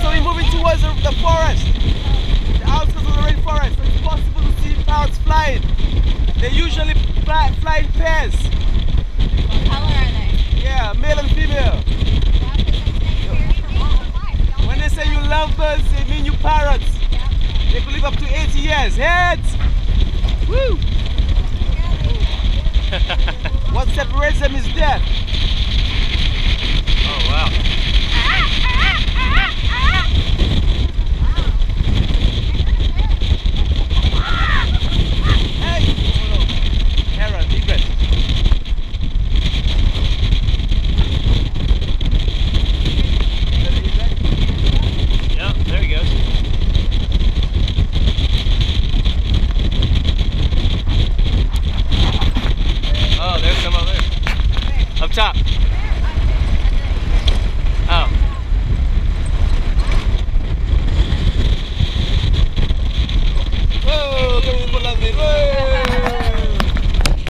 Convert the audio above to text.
so we're moving towards the forest, the outskirts of the rainforest. So it's possible to see parrots flying. They usually fly in pairs. What color are they? Yeah, male and female. When they say you love birds, they mean you parrots. They could live up to 80 years. Heads! Woo! What separates them is death. Oh wow.